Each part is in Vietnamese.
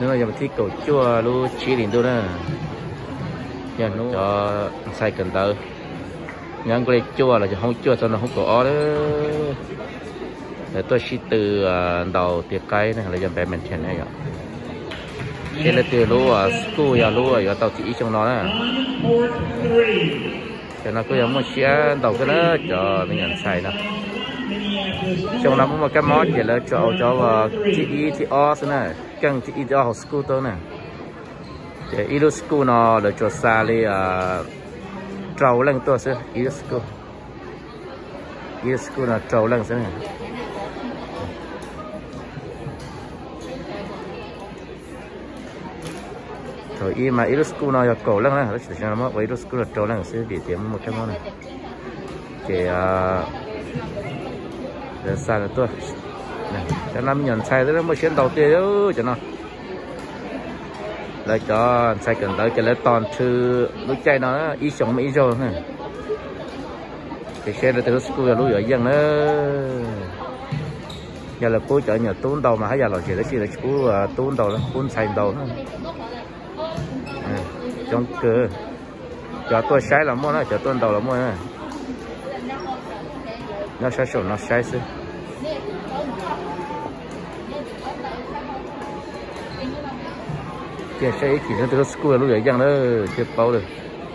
nếu mà giờ mình thi cầu chua lu chỉ đến đâu nè giờ nó cho xài cần tơ nhang cái chua là không chua cho nó không có đó để tôi chỉ từ đầu tiệc cây này là giờ bé mình chèn này ạ cái là từ lúa school giờ lúa giờ tàu chỉ trong nó nè cho nó cứ giống một xe đầu cái đó cho mình nhận xài nè trong đó có một cái món gì là cho chị thì o nè cần chị cho học school tôi nè để ilu school nó là cho xa đi trâu lên tôi sẽ ilu school là trâu lên sẽ nè rồi y mà ilu school nó là cổ lên nè nó chỉ cho nó với ilu school là trâu lên sẽ để tiệm một cái món này để xa là tôi cho năm nhận xài tới mới xuyên đầu tiên đó cho nó lấy cho xài cần tới cho lấy toàn thư lúc chay nó ý sống mỹ rồi nè thì xe là từ school là lúc ở dân đó giờ là cô chở nhà tốn đầu mà hay giờ là chỉ là cô tốn đầu đó tốn xài đầu đó trong cửa cho tôi sai là mua nó cho tốn đầu là mua nè nó sai sổ nó sai xí cái sai chỉ là từ school lúc ấy chẳng đó chưa bao được.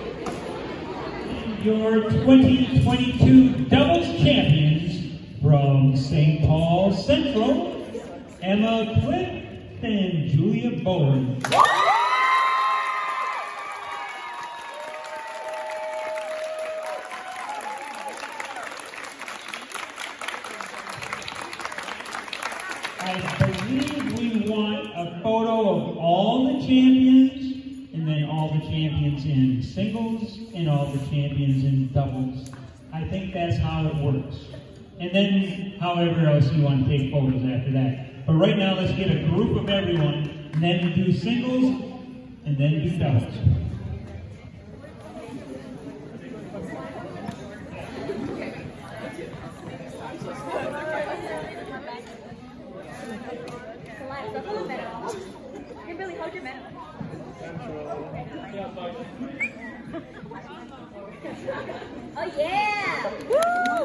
Your 2022 doubles champions from St. Paul Central, Emma Cliff and Julia Bowen. I believe we want a photo of all the champions, and then all the champions in singles, and all the champions in doubles. I think that's how it works. And then however else you want to take photos after that. But right now, let's get a group of everyone, and then do singles, and then do doubles. Oh yeah! Woo!